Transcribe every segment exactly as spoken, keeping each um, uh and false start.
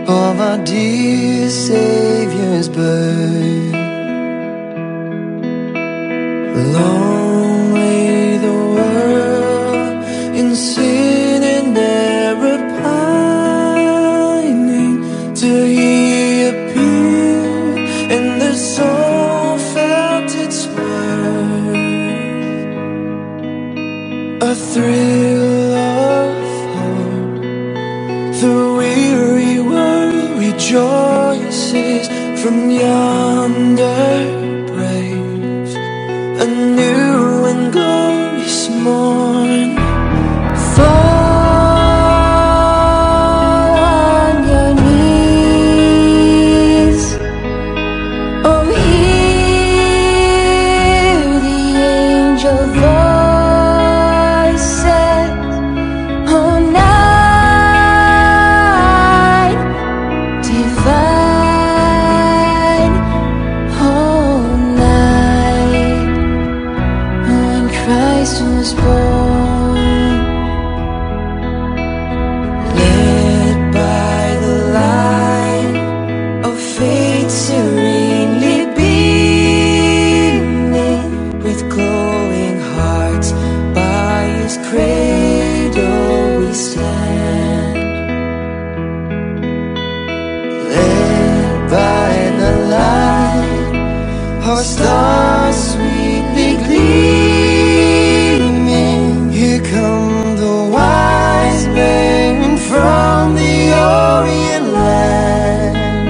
of our dear Savior's birth. Long lay the world in sin and error pining, till He appeared and the soul felt its worth. A thrill of hope, the weary world rejoices from yonder brave, a new and glorious morn. Fall on your knees, oh hear the angel voices, oh night divine, oh night when Christ was born. Led by the light of faith serenely beaming, with glowing hearts by His cradle we stand. Led by the light, our stars sweetly gleaming, here come the wise men from the Orient land.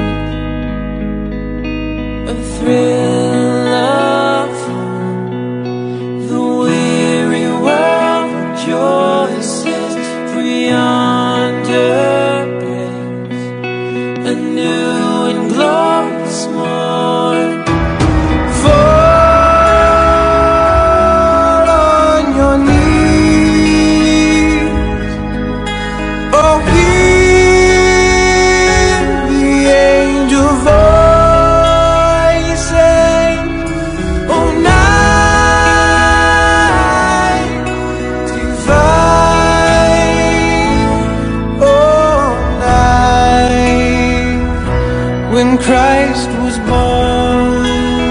A thrill of hope, the weary world rejoices, for yonder breaks a new and glorious morn. Fall on your knees, oh hear the angel voices, oh night divine, oh night when Christ was born.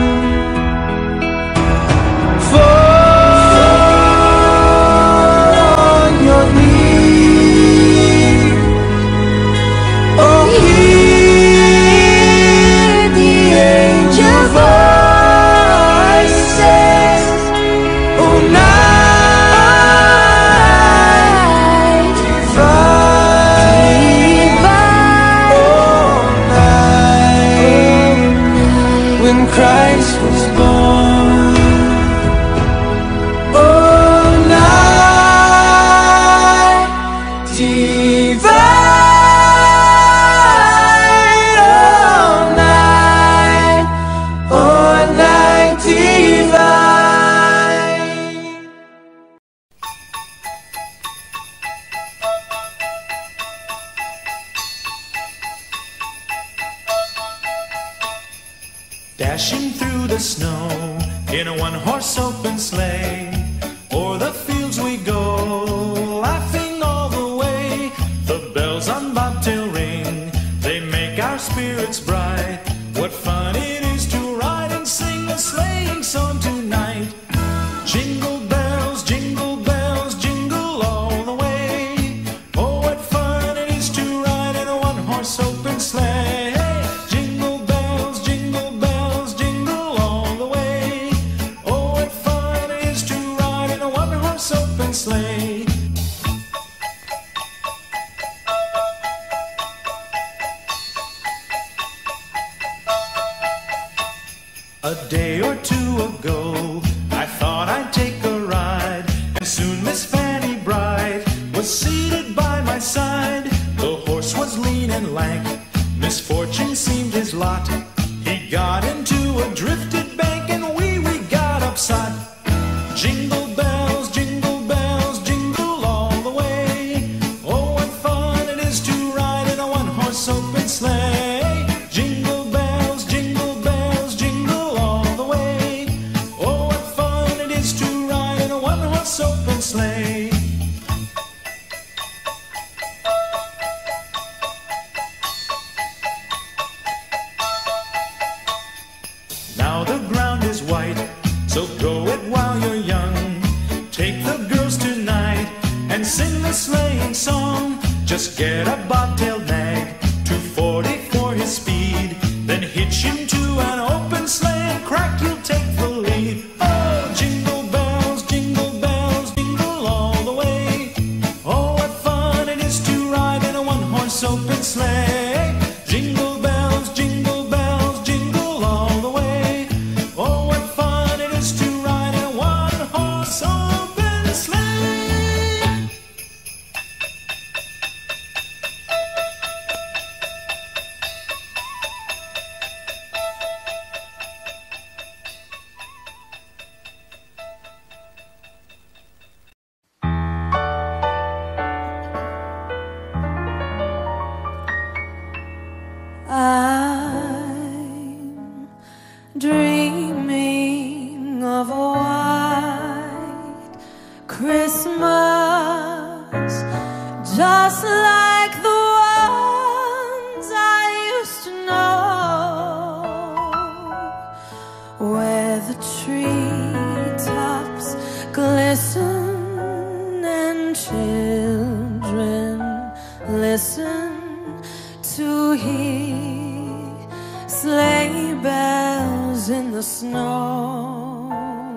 Fall on your knees, oh hear the angel voices, oh night divine, oh night when Christ was born. Oh night divine, oh night, oh night divine. Dashing through the snow in a one-horse open sleigh, o'er the fields we go, laughing all the way. The bells on bobtail ring, they make our spirits bright. What fun it is to ride and sing a sleighing song tonight. Jingle bells, jingle bells, jingle all the way. Oh, what fun it is to ride in a one-horse open sleigh. Jingle bells, jingle bells, jingle all the way. Oh, what fun it is to ride in a one-horse open sleigh. A day or two ago, I thought I'd take a ride, and soon Miss Fanny Bright was seated by my side. The horse was lean and lank, misfortune seemed his lot. He got into a drifted bank, and we, we got upset. Jingle bells, jingle bells, jingle all the way. Oh, what fun it is to ride in a one-horse open sleigh. Jingle bells, jingle bells, jingle all the way. Oh, what fun it is to ride in a one-horse open sleigh. and sing the sleighing song. Just get a bobtail nag, two forty for his speed, then hitch him to an open sleigh and crack, you'll take the lead. Oh, jingle bells, jingle bells, jingle all the way. Oh, what fun it is to ride in a one-horse open sleigh. Jingle bells, jingle bells, jingle all the way. Oh, what fun it is to ride in a one-horse open sleigh. I'm dreaming of a white Christmas, just like the ones I used to know, where the treetops glisten and children listen to hear sleigh bells in the snow.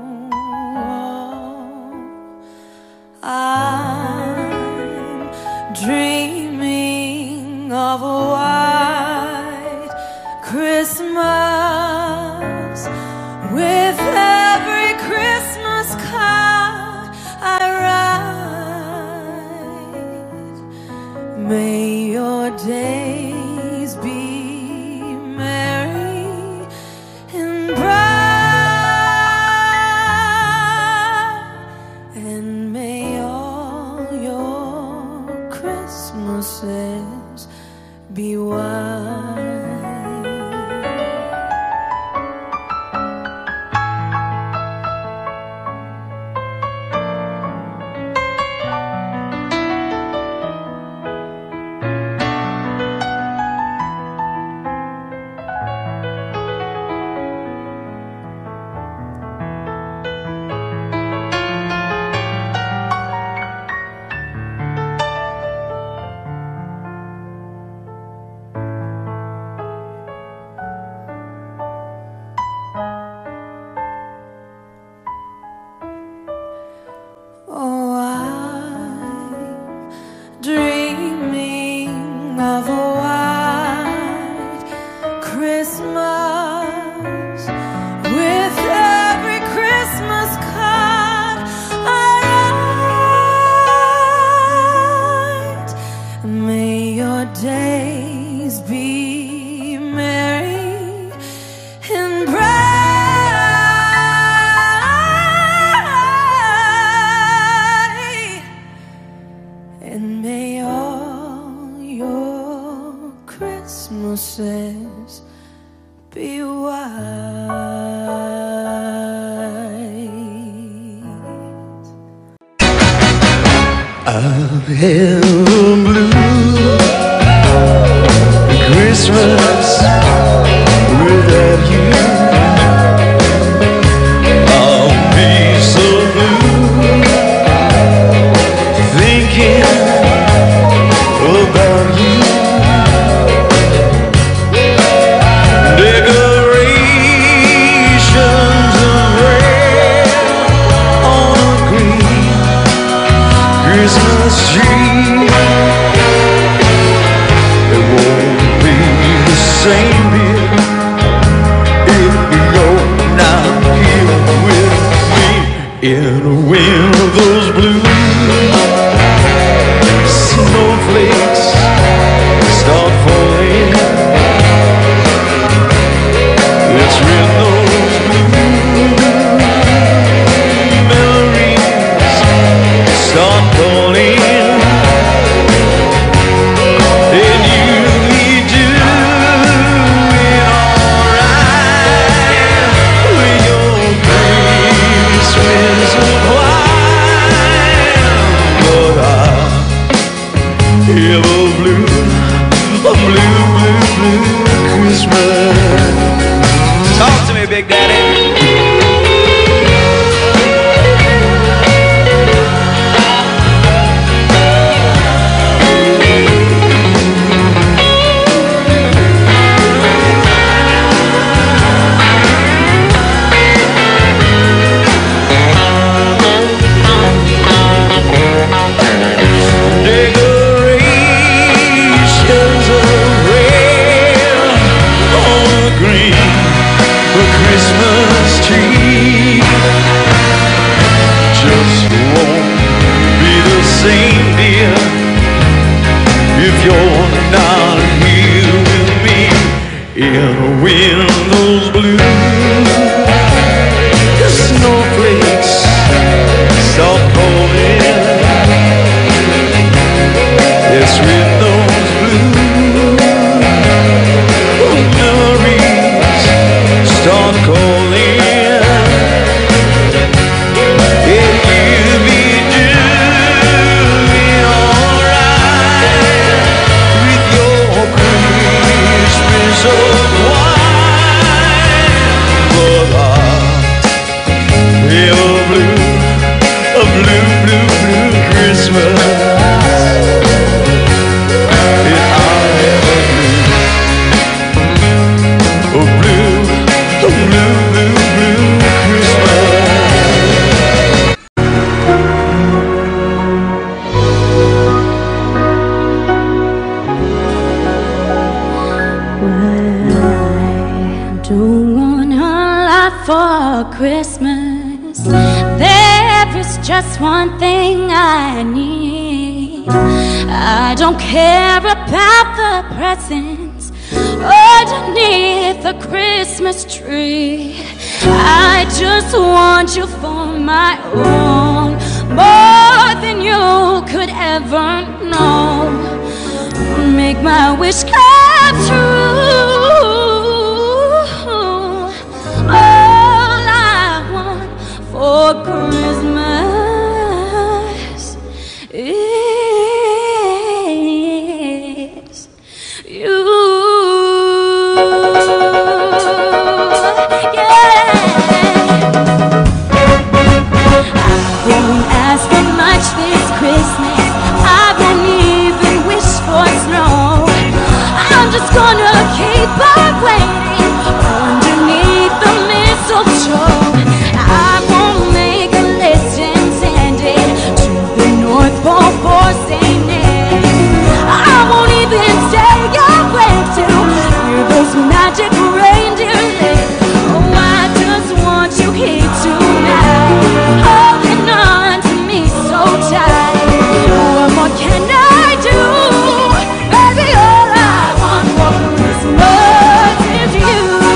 I'm dreaming of a white Christmas, with every Christmas card I write. May your days be merry and bright, and may all your Christmases be white. Oh, I'm dreaming of a white Christmas, with every Christmas card I write. May your days be merry and bright, and may all your Christmases be white. I've held blue Christmas without you. I'll be so blue thinking about you. Decorations of red on a green Christmas tree. It won't be the same, dear, if you're not here with me. In a wind of those blue snowflakes start falling. It's when those blue memories start calling. And you'll be doing alright with your Christmas of white. if you're not here with me in a wind those blues. The snowflakes start calling. Yes, with those blues, memories start calling. If you be doing alright with your Christmas of wine, but I feel a blue, a blue, blue, blue Christmas. For Christmas, there is just one thing I need. I don't care about the presents underneath the Christmas tree. I just want you for my own, more than you could ever know. Make my wish come true. For Christmas is you. Yeah. I won't ask for much this Christmas. I won't even wish for snow. I'm just gonna keep on waiting underneath the mistletoe. For Saint Nick, I won't even say your way to hear those magic reindeer lick. Oh, I just want you here tonight, holding on to me so tight. What more can I do, baby? All I want for Christmas is you.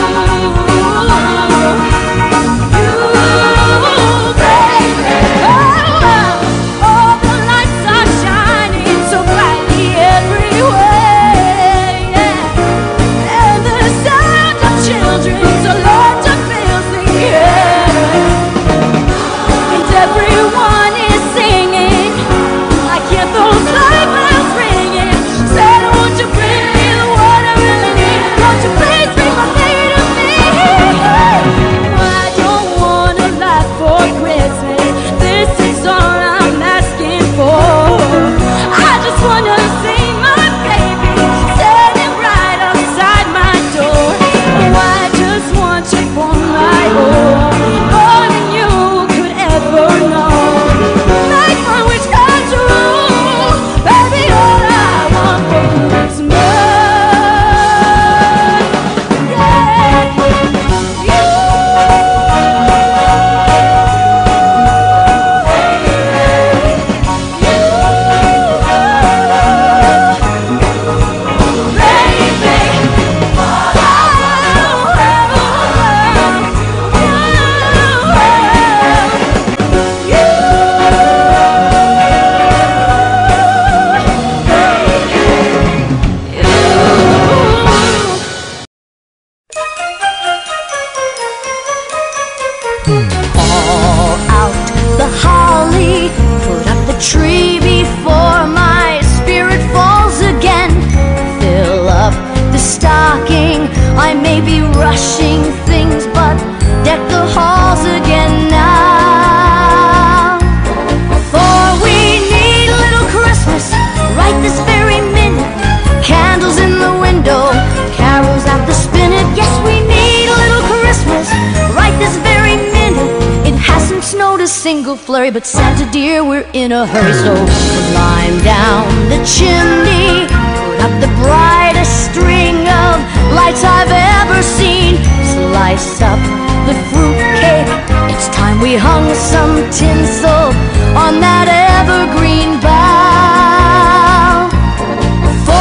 Flurry, but Santa dear, we're in a hurry, so climb down the chimney, put up the brightest string of lights I've ever seen, slice up the fruitcake. It's time we hung some tinsel on that evergreen bough. For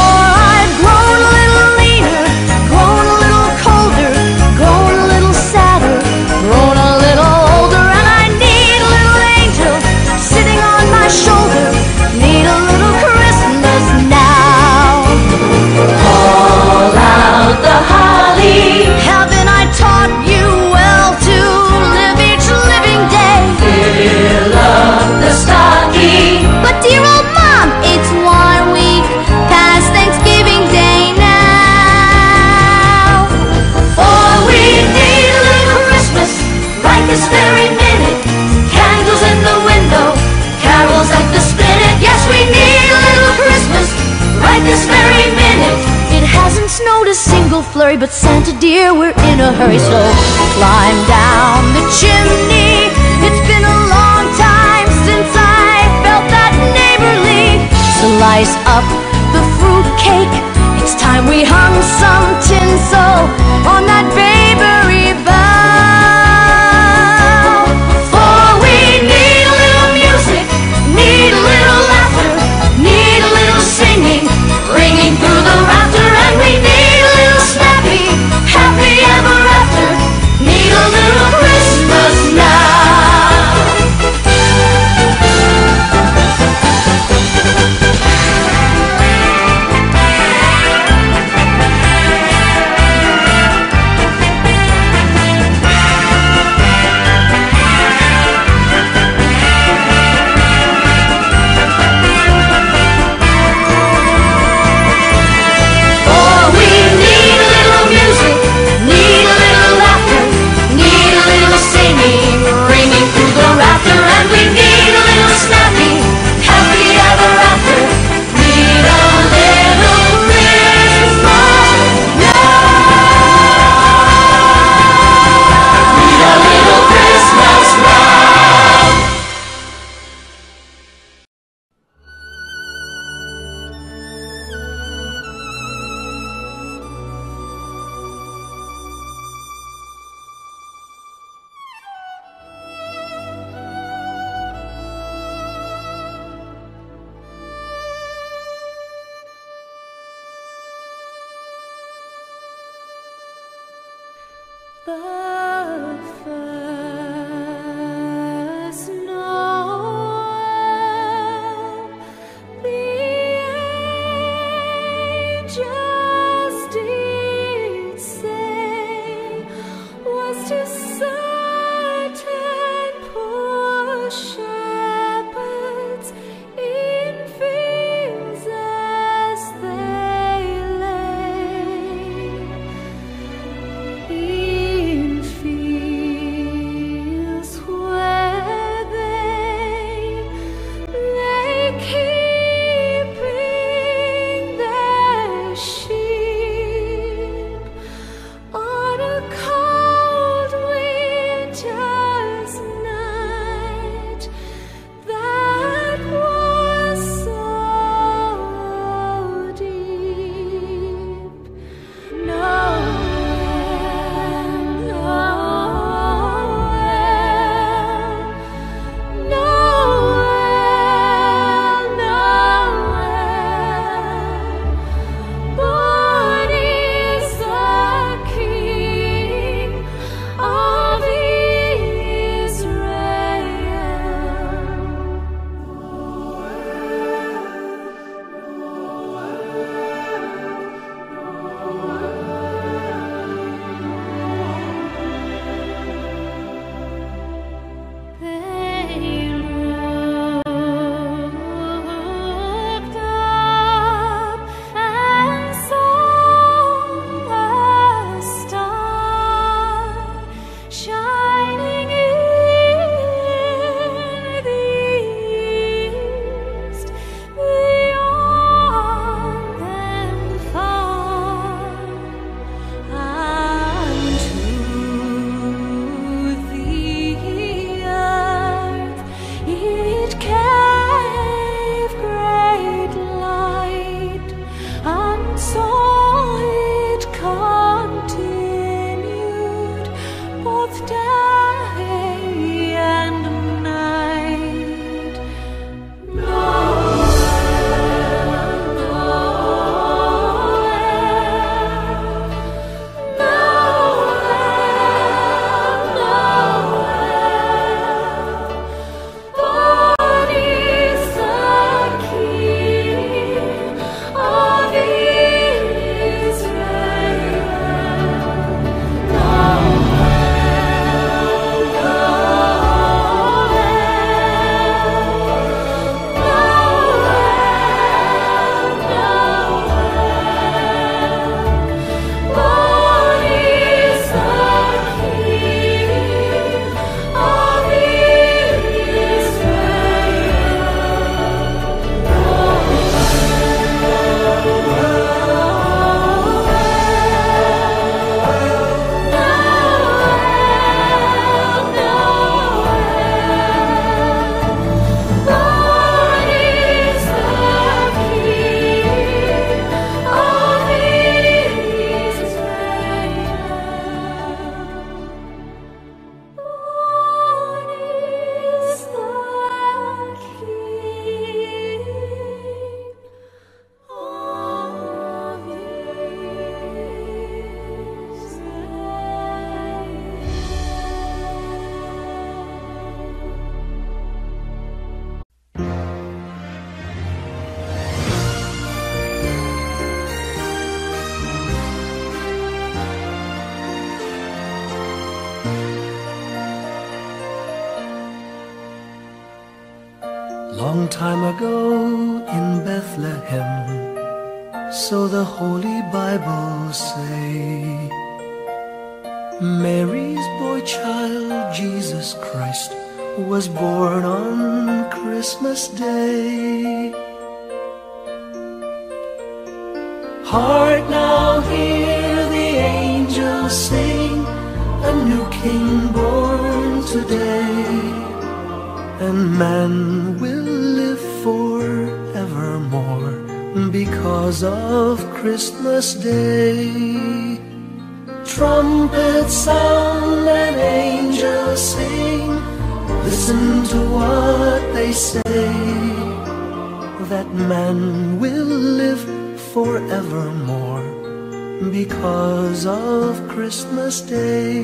single flurry, but Santa dear, we're in a hurry, so climb down the chimney. It's been a long time since I felt that neighborly. Slice up the fruit cake. It's time we hung some tinsel on that babery bough. For we need a little music, need a little laughter, need a little singing, ringing through the rafter, and we need a little snappy, happy ever after, need a little Christmas now. The first Noel, the angels did say, was to certain poor shepherds in fields as they lay. In time ago in Bethlehem, so the Holy Bible say, Mary's boy child, Jesus Christ, was born on Christmas Day. Hark now, hear the angels sing, a new King born today, and man will live forevermore because of Christmas Day. Trumpets sound and angels sing, listen to what they say, that man will live forevermore because of Christmas Day.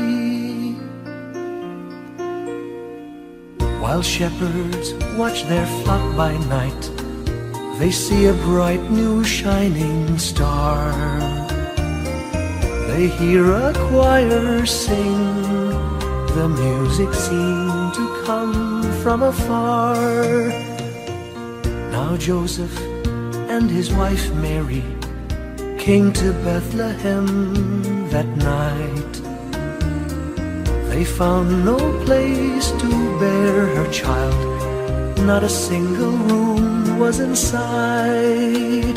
While shepherds watch their flock by night, they see a bright new shining star. They hear a choir sing, the music seemed to come from afar. Now Joseph and his wife Mary came to Bethlehem that night. They found no place to bear her child, not a single room was in sight.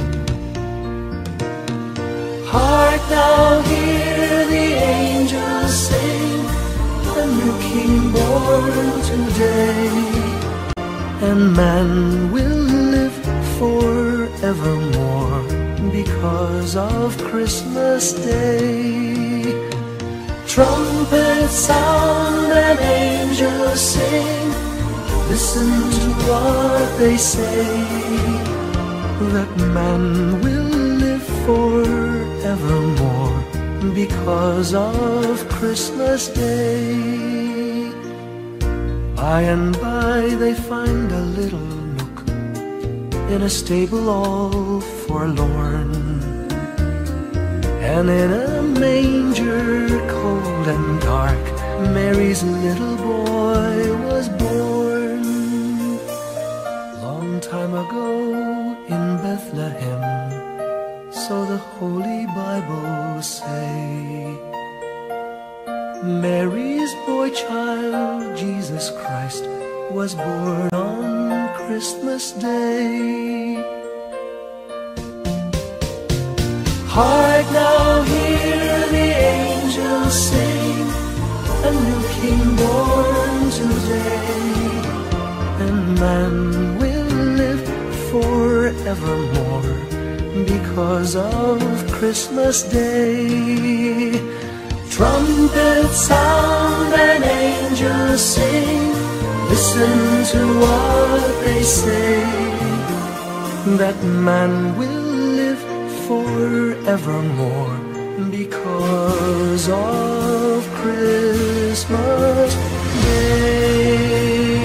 Hark now, hear the angels sing, a new King born today, and man will live forevermore because of Christmas Day. Trumpets sound and angels sing, listen to what they say, that man will live forevermore because of Christmas Day. By and by they find a little nook in a stable all forlorn, and in a manger cold and dark, Mary's little boy was born. Long time ago in Bethlehem, so the Holy Bible say, Mary's boy child, Jesus Christ, was born on Christmas Day. Hark now, hear the angels sing, a new King born today, and man will live forevermore because of Christmas Day. Trumpets sound and angels sing, listen to what they say, that man will live forevermore because of Christmas Day.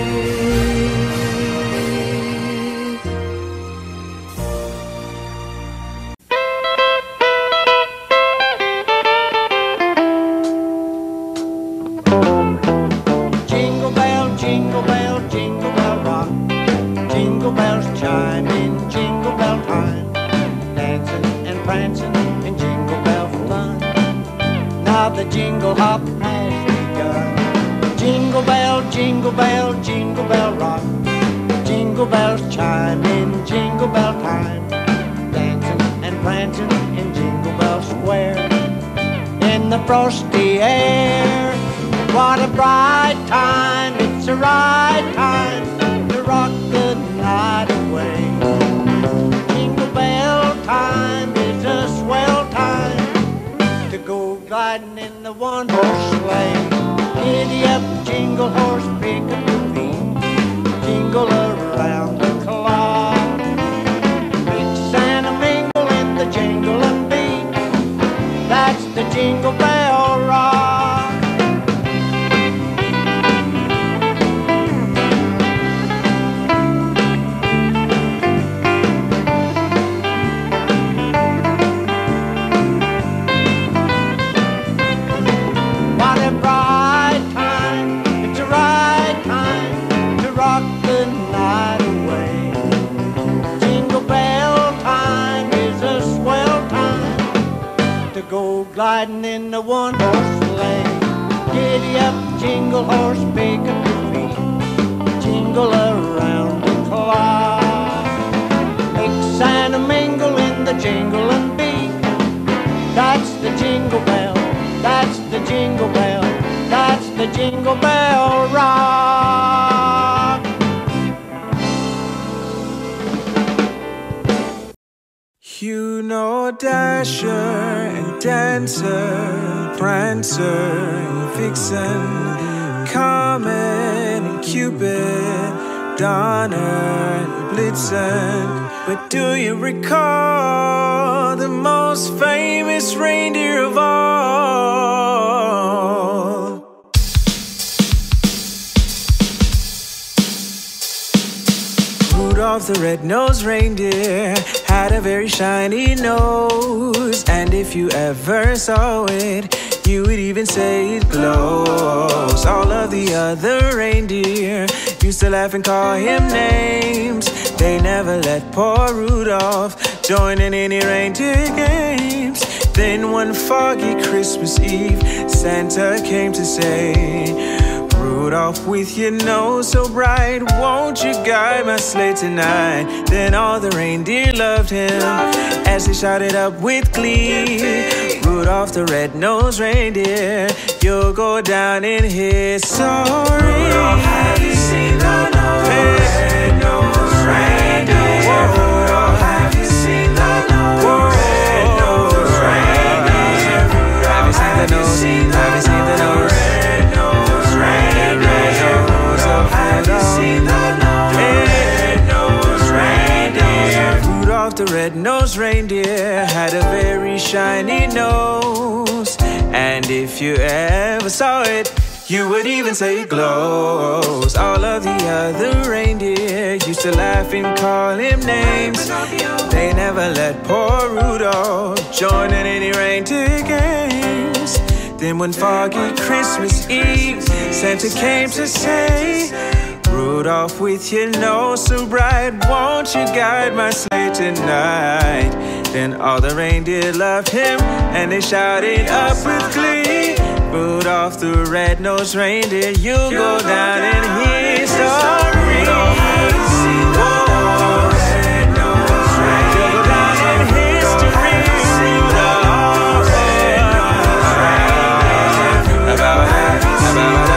Jingle bell, jingle bell, jingle bell rock. Jingle bells chime in jingle bell time, dancing and prancing in jingle bell fun. Now the jingle hop has begun. Jingle bell, jingle bell, jingle bell rock. Jingle bells chime in jingle bell time, dancing and prancing in Jingle Bell Square. In the frosty air, what a bright time, it's a right time to rock the night away. Jingle bell time is a swell time to go gliding in the one-horse sleigh. Giddy up, jingle horse, pick up your feet, jingle around the clock. Mix and a mingle in the jingling beat, that's the Jingle Bell Rock. What a bright time, it's a right time to rock the night riding in the one-horse sleigh. Giddy up, jingle horse, pick up your feet, jingle around the clock. Mix and a mingle in the jingling beat. That's the jingle bell, that's the jingle bell, that's the jingle bell rock. You know Dasher and Dancer, Prancer and Vixen, Comet and Cupid, Donner and Blitzen. But do you recall the most famous reindeer of all? Rudolph the red-nosed reindeer had a very shiny nose, and if you ever saw it, you would even say it glows. All of the other reindeer used to laugh and call him names. They never let poor Rudolph join in any reindeer games. Then one foggy Christmas Eve, Santa came to say, Rudolph, with your nose so bright, won't you guide my sleigh tonight? Then all the reindeer loved him as they shouted up with glee, Rudolph the red-nosed reindeer, you'll go down in history. Rudolph, have you seen the red-nosed reindeer? Rudolph, have you seen the red-nosed reindeer? Have you seen the nose? Have you seen the nose? Have you seen the red-nosed reindeer? Rudolph the red-nosed reindeer had a very shiny nose, and if you ever saw it, you would even say it glows. All of the other reindeer used to laugh and call him names. They never let poor Rudolph join in any reindeer games. Then one foggy Christmas Eve, Santa came to say, Rudolph, with your nose so bright, won't you guide my sleigh tonight? Then all the reindeer loved him, and they shouted up with glee, Rudolph the red-nosed reindeer, you'll go down in history. Rudolph, have you seen the red-nosed reindeer? You'll go down in history. Rudolph, red-nosed reindeer. About have you seen the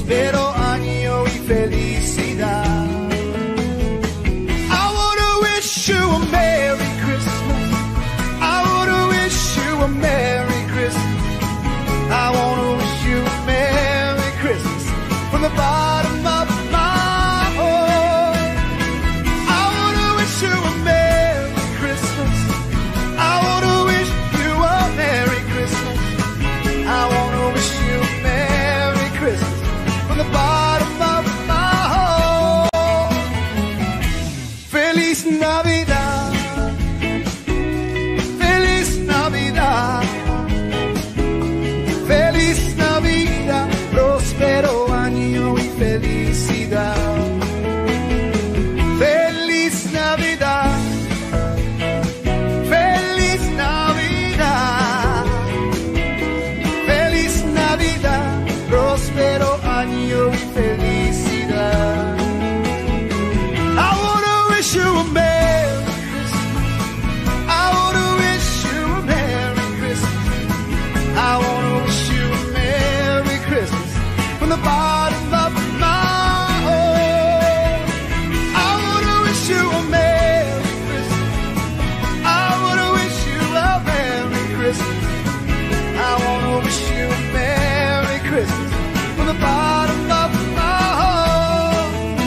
próspero año y felicidad. I wanna wish you a Merry Christmas. I wanna wish you a Merry Christmas. I wanna wish you a Merry Christmas from the bottom of my heart. I wanna wish you a Merry Christmas. I wanna wish you a Merry Christmas. I wanna wish you a Merry Christmas from the bottom of my heart. Feliz Navidad. Feliz Navidad. Feliz Navidad. Próspero año y felicidad. Feliz Navidad. Feliz Navidad. Feliz Navidad. Próspero año y felicidad. I wanna wish you a Merry Christmas. I wanna wish you a Merry Christmas. I wanna wish you a Merry Christmas from the bottom of my heart. I wanna wish you a Merry Christmas. I wanna wish you a Merry Christmas. I wanna wish you a Merry Christmas from the bottom of my heart.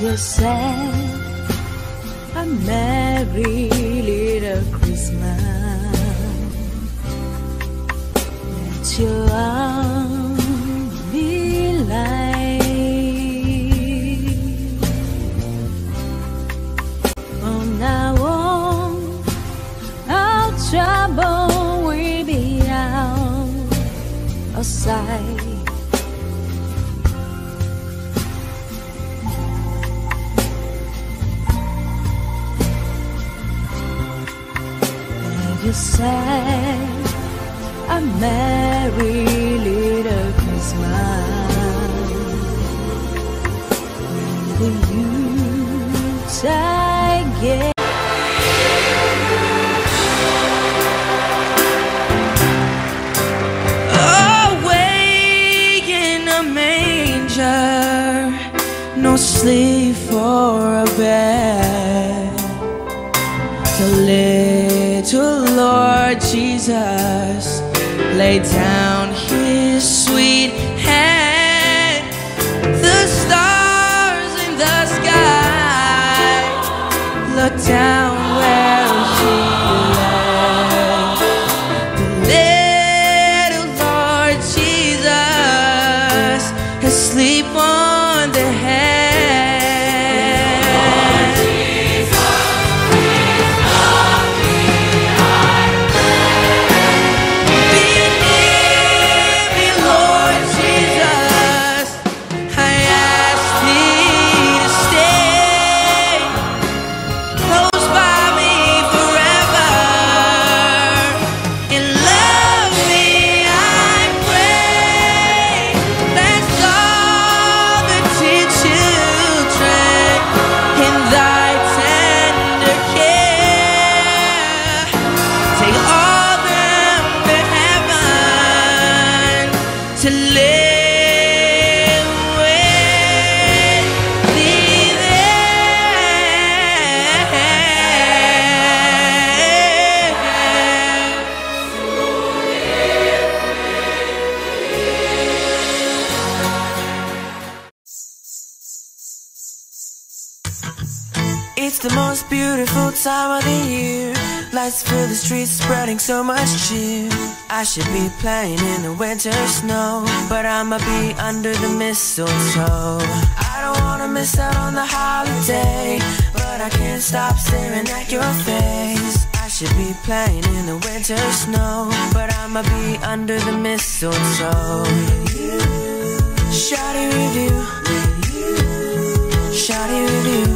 you said a merry little Christmas. Let your arms be light. From now on, our trouble will be out of sight. You said a merry little Christmas. When will you again? Away in a manger, no sleep for a bed. The little Lord Jesus laid down his sweet head. The stars in the sky looked down where he lay. The little Lord Jesus asleep on the head. It's the most beautiful time of the year. Lights fill the streets, spreading so much cheer. I should be playing in the winter snow, but I'ma be under the mistletoe. I don't wanna miss out on the holiday, but I can't stop staring at your face. I should be playing in the winter snow, but I'ma be under the mistletoe. Shawty with you, shawty with you,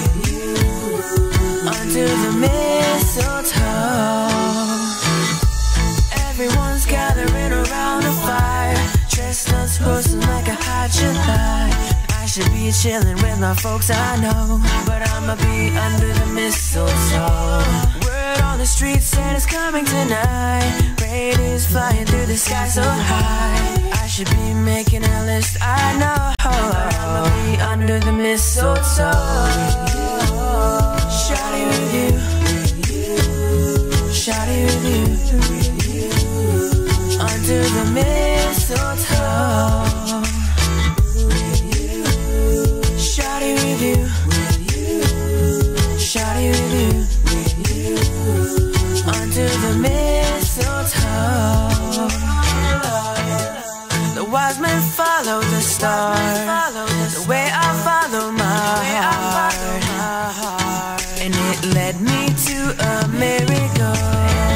under the mistletoe. Everyone's gathering around the fire, chestnuts roasting like a hot July. I should be chilling with my folks I know, but I'ma be under the mistletoe. Word on the street said it's coming tonight. Reindeers flying through the sky so high. I should be making a list, I know, but I'ma be under the mistletoe. Shawty with you, shawty with you, under the mistletoe. Shawty with you, shawty with you, under the mistletoe. The wise men follow the star, the way I follow my heart, and it led me to a miracle.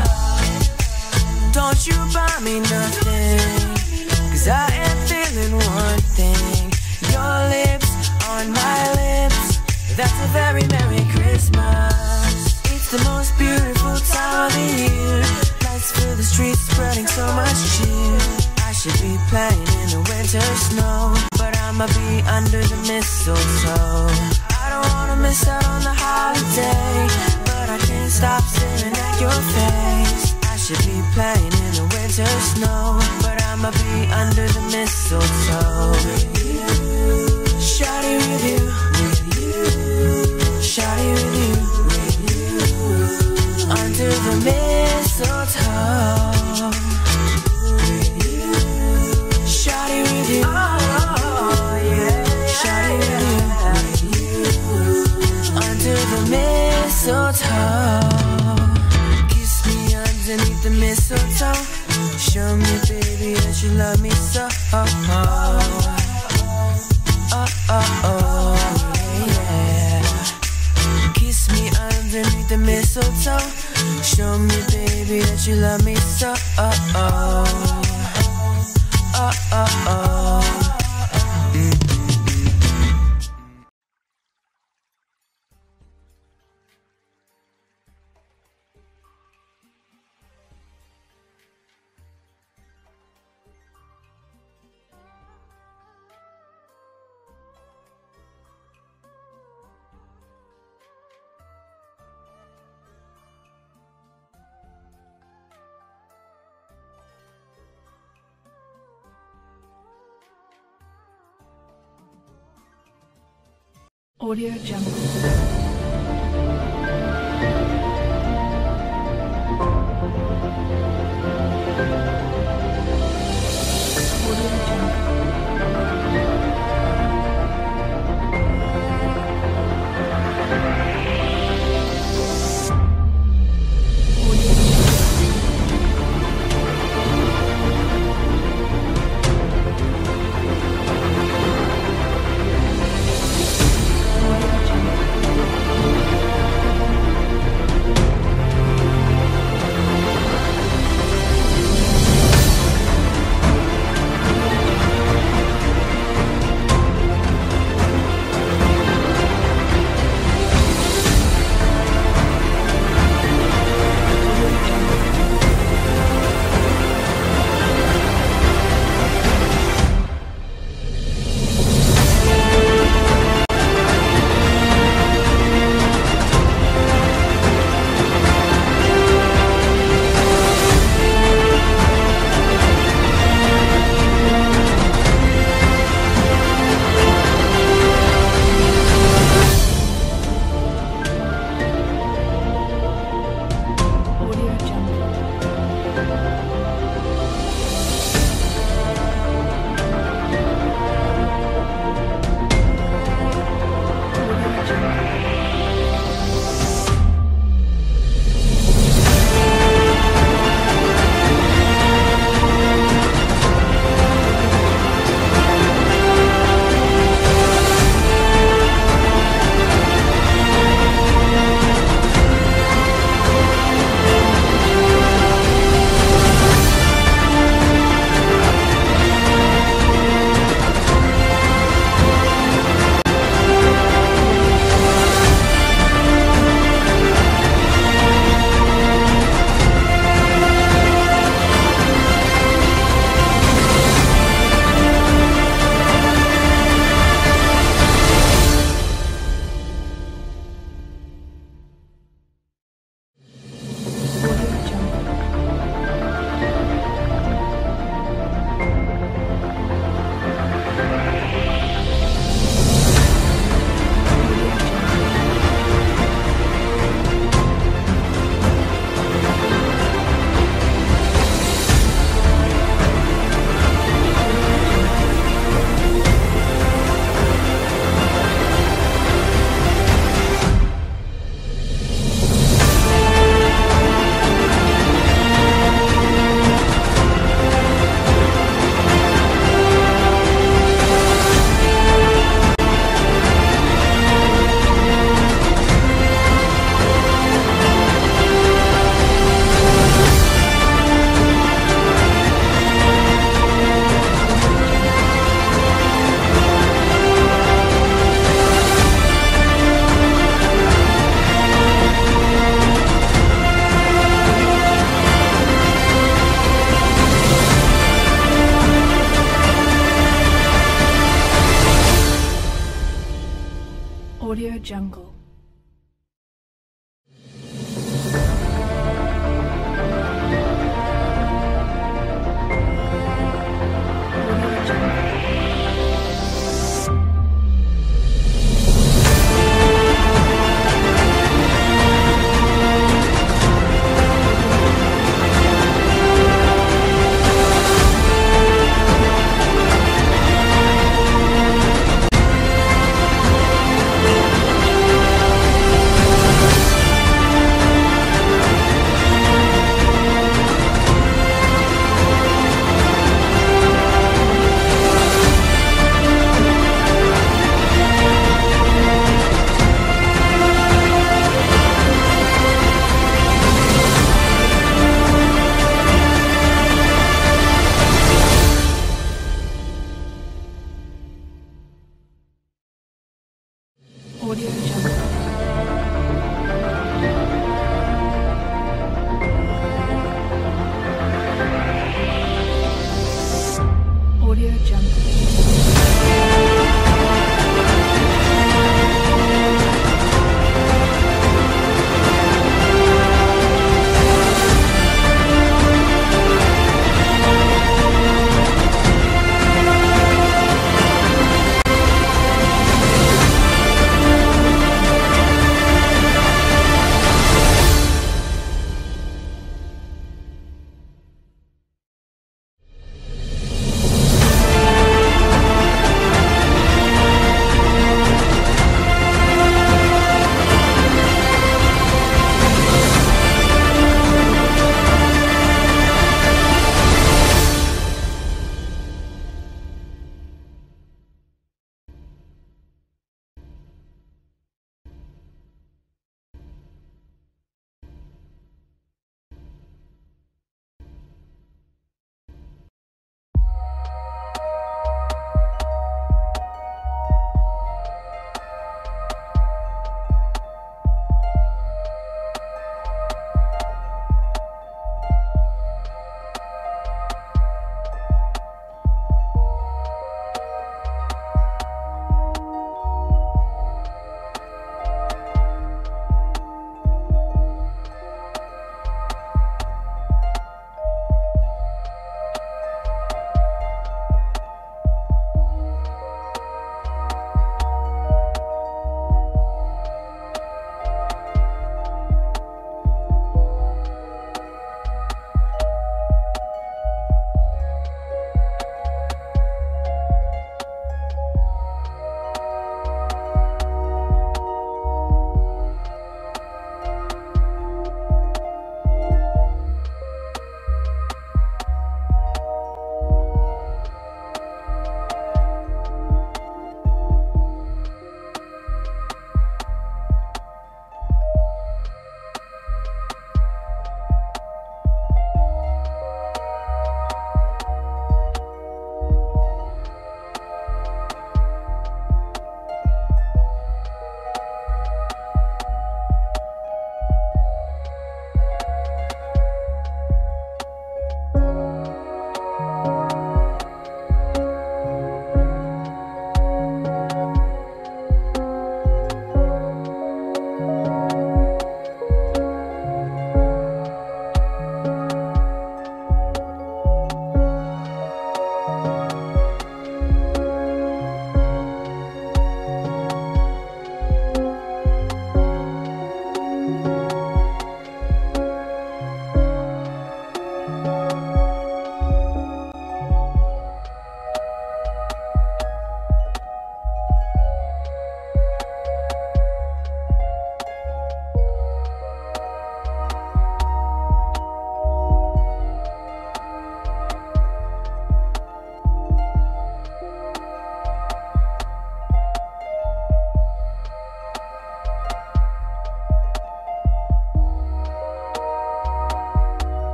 Don't you buy me nothing, cause I am feeling one thing. Your lips on my lips, that's a very Merry Christmas. It's the most beautiful time of the year. Lights fill the streets, spreading so much cheer. I should be playing in the winter snow, but I'ma be under the mistletoe. I don't wanna miss out on the holiday, but I can't stop staring at your face. I should be playing in the winter snow, but I'ma be under the mistletoe. Shawty with you, shawty with you, under the mistletoe. Shawty with you, oh, yeah. Shawty with you, the mistletoe. Kiss me underneath the mistletoe. Show me, baby, that you love me so. Oh, oh, oh, oh, yeah. Kiss me underneath the mistletoe. Show me, baby, that you love me so. Oh, oh, oh, oh, oh. Audio Jungle. Audio Jungle.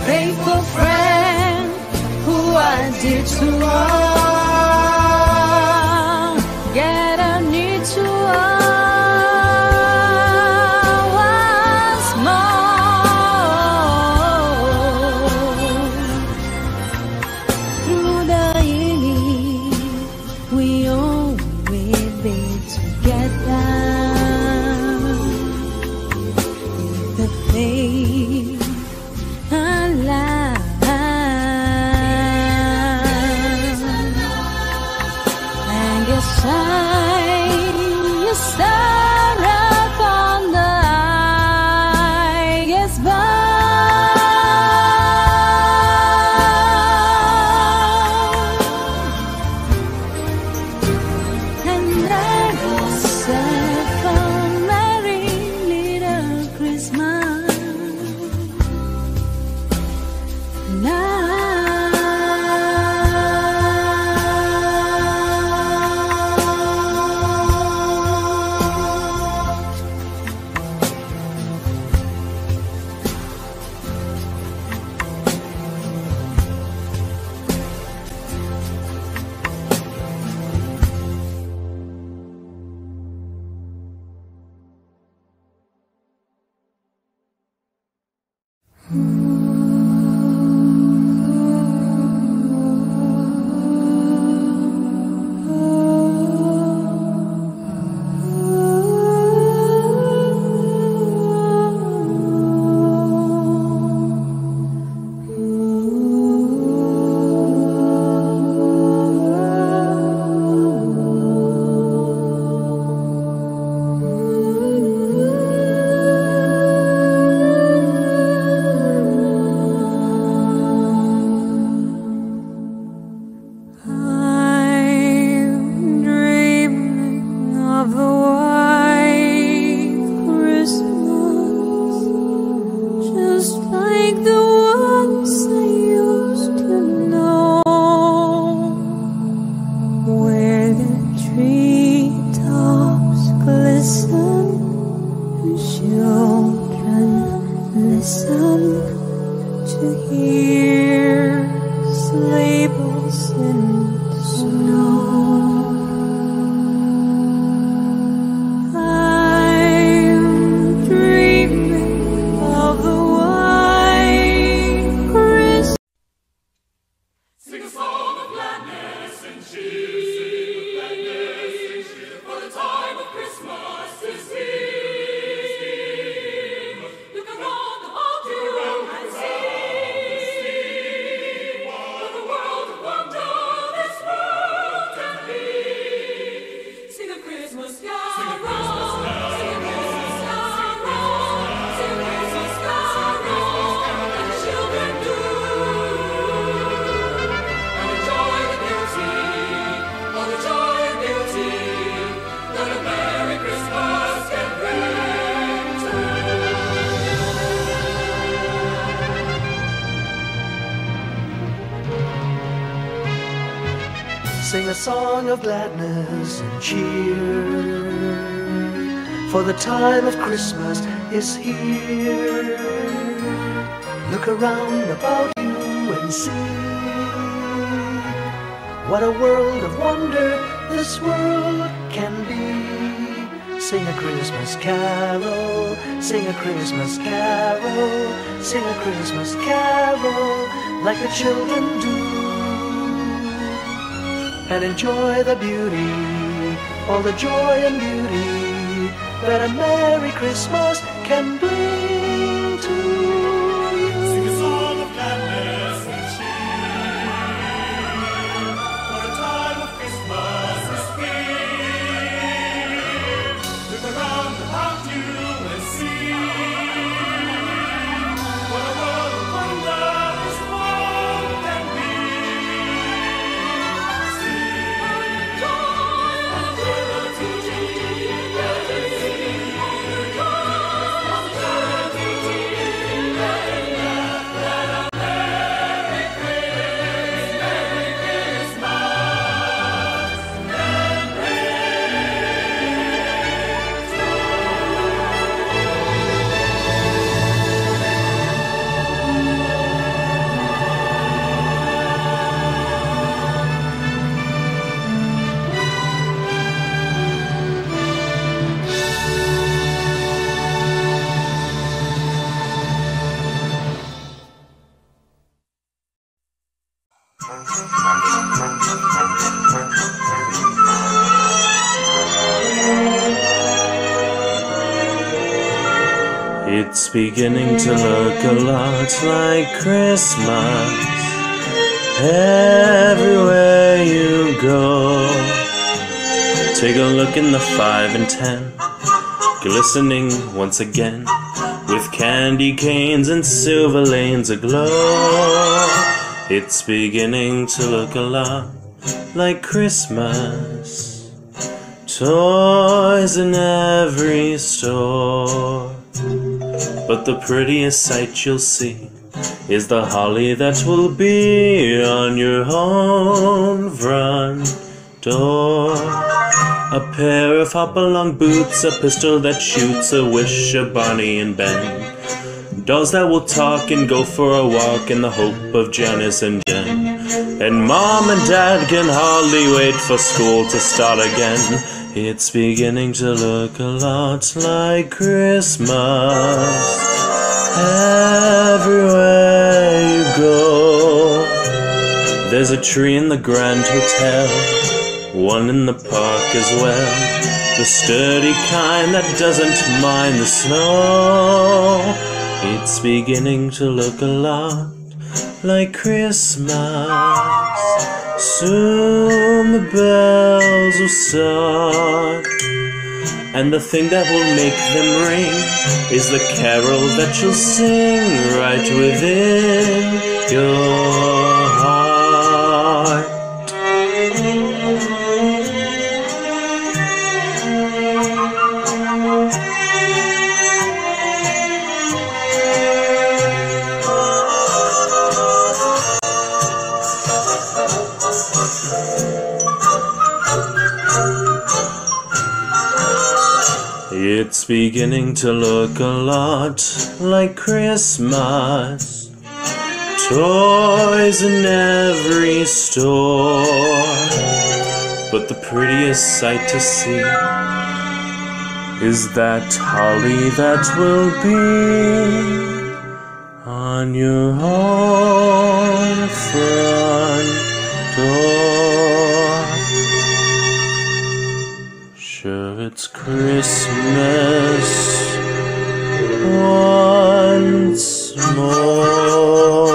faithful friend who I did so wrong. Get a need to once more. Through the years, we always be together. The faith alive. And your sign, your star upon the eye is bound. And there was a merry little Christmas. Sing a song of gladness and cheer, for the time of Christmas is here. Look around about you and see what a world of wonder this world can be. Sing a Christmas carol, sing a Christmas carol, sing a Christmas carol like the children do. And enjoy the beauty, all the joy and beauty that a Merry Christmas can bring to you. Sing a song of gladness and cheer, for the time of Christmas is here. Look around about you and see what a world of wonder this world can be. Joy and liberty, liberty, all the joy of It's beginning to look a lot like Christmas everywhere you go. Take a look in the five and ten, glistening once again with candy canes and silver lanes aglow. It's beginning to look a lot like Christmas, toys in every store. But the prettiest sight you'll see is the holly that will be on your own front door. A pair of hop-along boots, a pistol that shoots, a wish, a Bonnie and Ben, dolls that will talk and go for a walk in the hope of Janice and Jen. And Mom and Dad can hardly wait for school to start again. It's beginning to look a lot like Christmas everywhere you go. There's a tree in the Grand Hotel, one in the park as well, the sturdy kind that doesn't mind the snow. It's beginning to look a lot like Christmas. Soon the bells will start, and the thing that will make them ring is the carol that you'll sing right within your heart. It's beginning to look a lot like Christmas, toys in every store. But the prettiest sight to see is that holly that will be on your own front door. Sure, it's Christmas once more.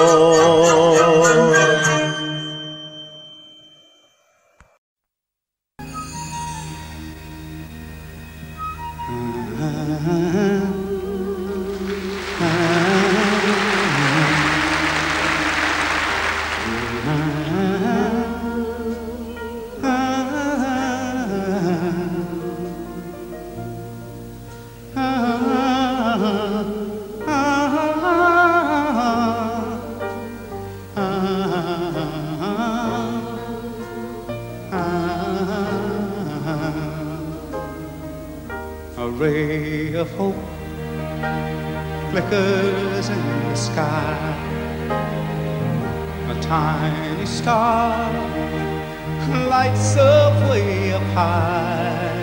A ray of hope flickers in the sky. A tiny star lights up way up high.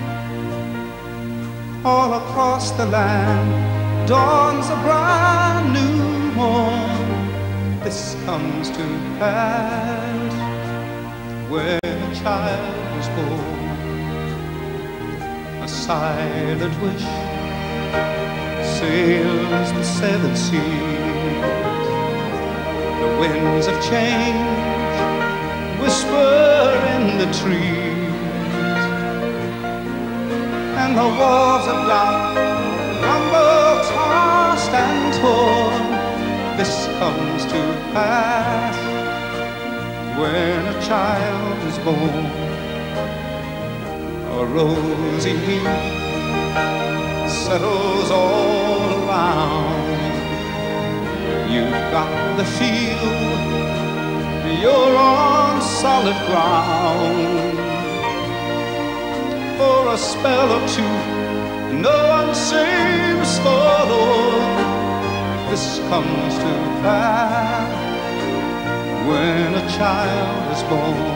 All across the land dawns a brand new morn. This comes to pass where a child was born. A silent wish sails the seven seas. The winds of change whisper in the trees, and the walls of life rumble, tossed and torn. This comes to pass when a child is born. A rosy hue settles all around. You've got the feel you're on solid ground. For a spell or two, no one seems forlorn. This comes to pass when a child is born.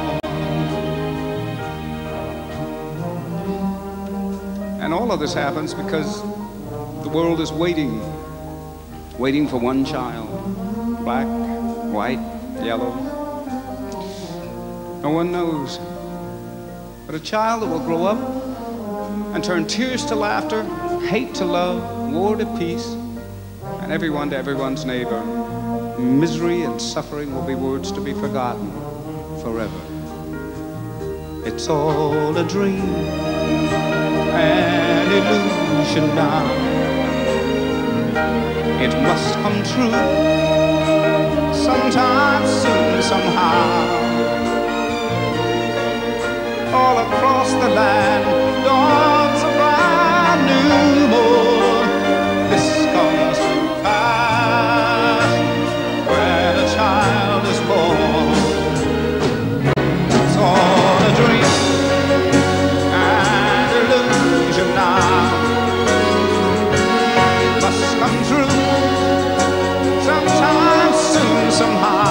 And all of this happens because the world is waiting, waiting for one child. Black, white, yellow, No one knows. But a child that will grow up and turn tears to laughter, hate to love, war to peace, and everyone to everyone's neighbor. Misery and suffering will be words to be forgotten forever. It's all a dream, an illusion now. It must come true sometime soon, somehow. All across the land dawns a brand new morn. This comes too fast when a child is born. It's all a dream, an illusion now. It must come true sometime soon, somehow.